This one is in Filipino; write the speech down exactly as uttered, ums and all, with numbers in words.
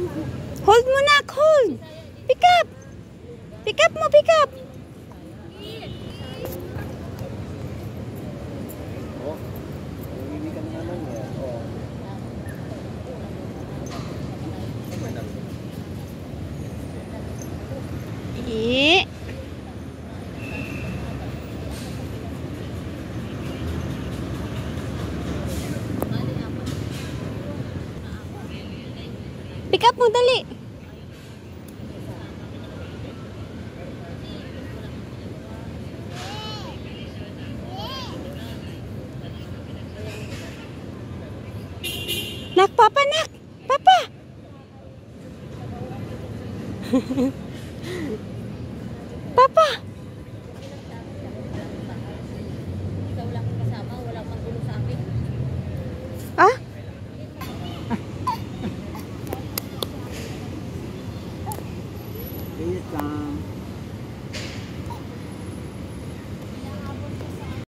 Hold mo na, hold. Pick up. Pick up mo, pick up. Oh, hindi ka naman yan. Oh. Eh. Pick up mo, dali. Nak, papa, nak. Papa. Papa. Ikaw lang kasama, wala pang gulo sa akin. Ah? Wait lang.